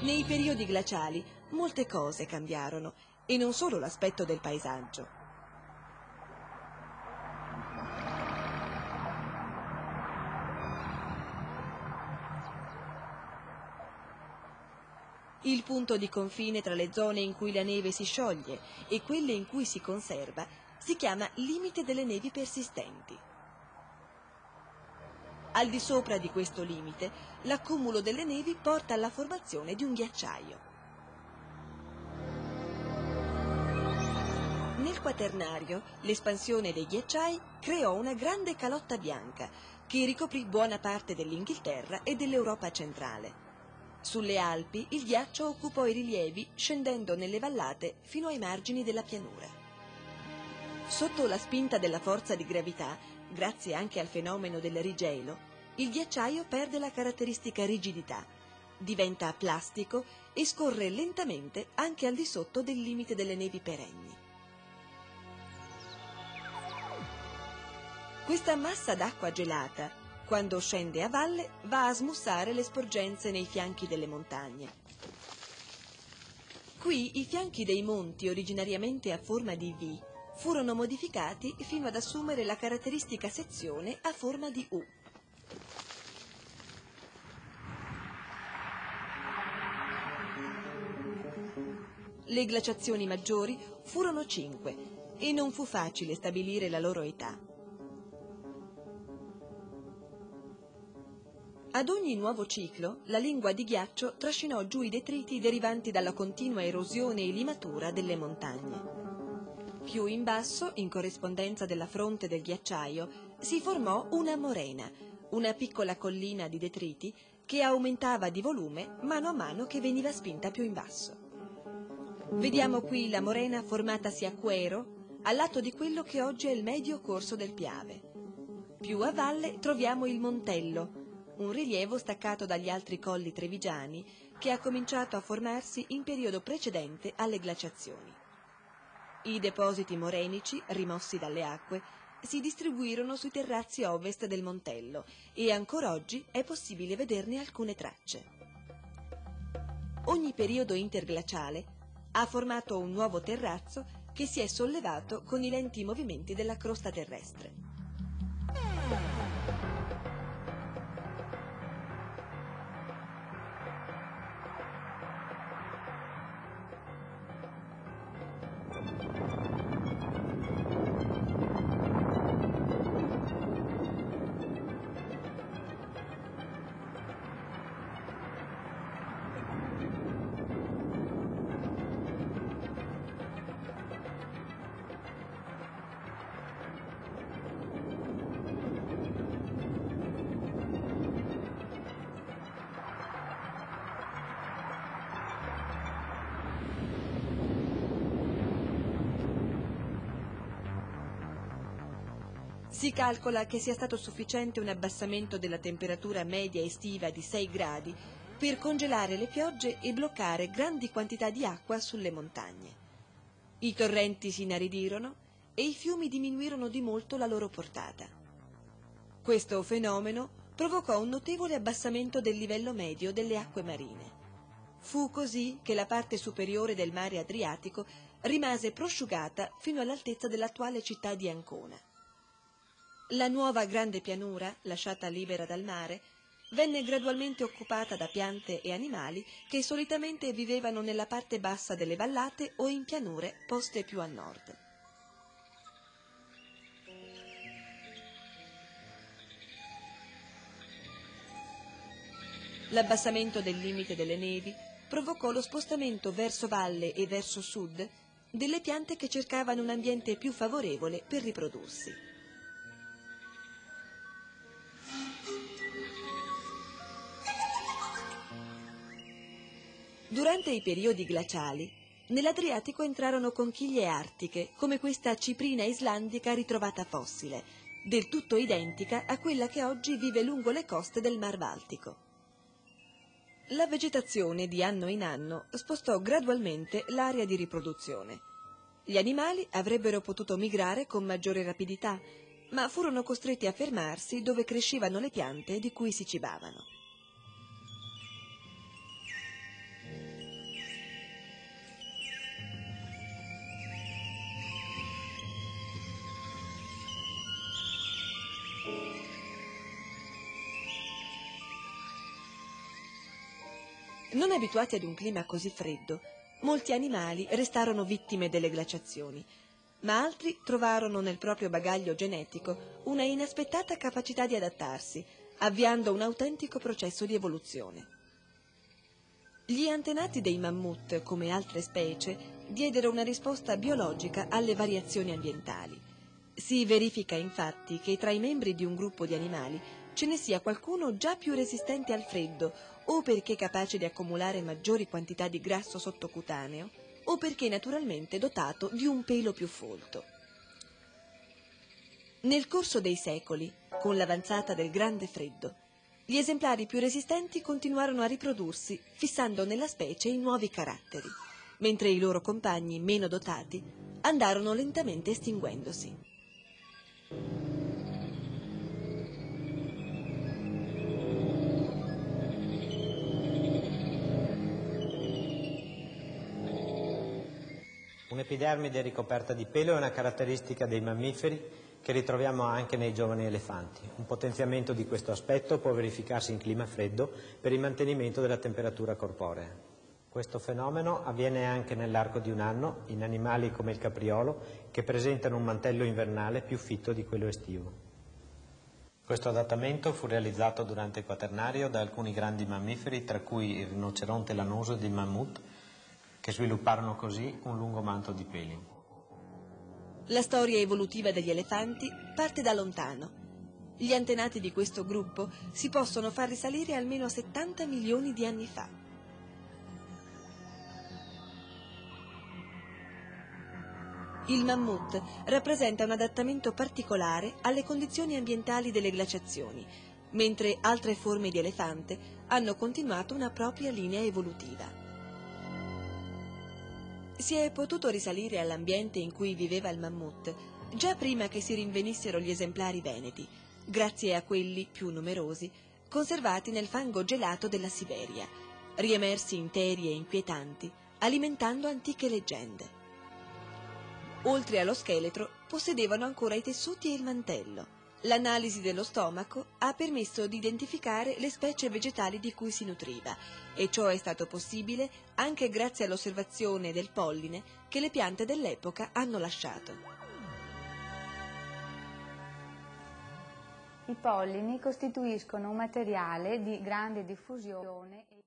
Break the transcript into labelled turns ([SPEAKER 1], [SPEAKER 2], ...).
[SPEAKER 1] Nei periodi glaciali molte cose cambiarono, e non solo l'aspetto del paesaggio. Il punto di confine tra le zone in cui la neve si scioglie e quelle in cui si conserva si chiama limite delle nevi persistenti. Al di sopra di questo limite, l'accumulo delle nevi porta alla formazione di un ghiacciaio. Nel Quaternario, l'espansione dei ghiacciai creò una grande calotta bianca che ricoprì buona parte dell'Inghilterra e dell'Europa centrale. Sulle Alpi il ghiaccio occupò i rilievi scendendo nelle vallate fino ai margini della pianura. Sotto la spinta della forza di gravità, grazie anche al fenomeno del rigelo, il ghiacciaio perde la caratteristica rigidità, diventa plastico e scorre lentamente anche al di sotto del limite delle nevi perenni. Questa massa d'acqua gelata, quando scende a valle, va a smussare le sporgenze nei fianchi delle montagne. Qui i fianchi dei monti, originariamente a forma di V, furono modificati fino ad assumere la caratteristica sezione a forma di U. Le glaciazioni maggiori furono 5 e non fu facile stabilire la loro età. Ad ogni nuovo ciclo, la lingua di ghiaccio trascinò giù i detriti derivanti dalla continua erosione e limatura delle montagne. Più in basso, in corrispondenza della fronte del ghiacciaio, si formò una morena, una piccola collina di detriti che aumentava di volume mano a mano che veniva spinta più in basso. Vediamo qui la morena formatasi a Quero, al lato di quello che oggi è il medio corso del Piave. Più a valle troviamo il Montello, un rilievo staccato dagli altri colli trevigiani che ha cominciato a formarsi in periodo precedente alle glaciazioni. I depositi morenici, rimossi dalle acque, si distribuirono sui terrazzi ovest del Montello e ancora oggi è possibile vederne alcune tracce. Ogni periodo interglaciale ha formato un nuovo terrazzo che si è sollevato con i lenti movimenti della crosta terrestre. Si calcola che sia stato sufficiente un abbassamento della temperatura media estiva di 6 gradi per congelare le piogge e bloccare grandi quantità di acqua sulle montagne. I torrenti si inaridirono e i fiumi diminuirono di molto la loro portata. Questo fenomeno provocò un notevole abbassamento del livello medio delle acque marine. Fu così che la parte superiore del mare Adriatico rimase prosciugata fino all'altezza dell'attuale città di Ancona. La nuova grande pianura, lasciata libera dal mare, venne gradualmente occupata da piante e animali che solitamente vivevano nella parte bassa delle vallate o in pianure poste più a nord. L'abbassamento del limite delle nevi provocò lo spostamento verso valle e verso sud delle piante che cercavano un ambiente più favorevole per riprodursi. Durante i periodi glaciali, nell'Adriatico entrarono conchiglie artiche, come questa ciprina islandica ritrovata fossile, del tutto identica a quella che oggi vive lungo le coste del Mar Baltico. La vegetazione di anno in anno spostò gradualmente l'area di riproduzione. Gli animali avrebbero potuto migrare con maggiore rapidità, ma furono costretti a fermarsi dove crescevano le piante di cui si cibavano. Non abituati ad un clima così freddo, molti animali restarono vittime delle glaciazioni, ma altri trovarono nel proprio bagaglio genetico una inaspettata capacità di adattarsi, avviando un autentico processo di evoluzione. Gli antenati dei mammut, come altre specie, diedero una risposta biologica alle variazioni ambientali. Si verifica infatti che tra i membri di un gruppo di animali ce ne sia qualcuno già più resistente al freddo, o perché capace di accumulare maggiori quantità di grasso sottocutaneo, o perché naturalmente dotato di un pelo più folto. Nel corso dei secoli, con l'avanzata del grande freddo, gli esemplari più resistenti continuarono a riprodursi, fissando nella specie i nuovi caratteri, mentre i loro compagni meno dotati andarono lentamente estinguendosi.
[SPEAKER 2] Un'epidermide ricoperta di pelo è una caratteristica dei mammiferi che ritroviamo anche nei giovani elefanti. Un potenziamento di questo aspetto può verificarsi in clima freddo per il mantenimento della temperatura corporea. Questo fenomeno avviene anche nell'arco di un anno in animali come il capriolo che presentano un mantello invernale più fitto di quello estivo. Questo adattamento fu realizzato durante il Quaternario da alcuni grandi mammiferi, tra cui il rinoceronte lanoso ed il mammut, che svilupparono così un lungo manto di peli.
[SPEAKER 1] La storia evolutiva degli elefanti parte da lontano. Gli antenati di questo gruppo si possono far risalire almeno a 70 milioni di anni fa. Il mammut rappresenta un adattamento particolare alle condizioni ambientali delle glaciazioni, mentre altre forme di elefante hanno continuato una propria linea evolutiva. Si è potuto risalire all'ambiente in cui viveva il mammut già prima che si rinvenissero gli esemplari veneti, grazie a quelli più numerosi conservati nel fango gelato della Siberia, riemersi interi e inquietanti, alimentando antiche leggende. Oltre allo scheletro, possedevano ancora i tessuti e il mantello. L'analisi dello stomaco ha permesso di identificare le specie vegetali di cui si nutriva, e ciò è stato possibile anche grazie all'osservazione del polline che le piante dell'epoca hanno lasciato.
[SPEAKER 3] I pollini costituiscono un materiale di grande diffusione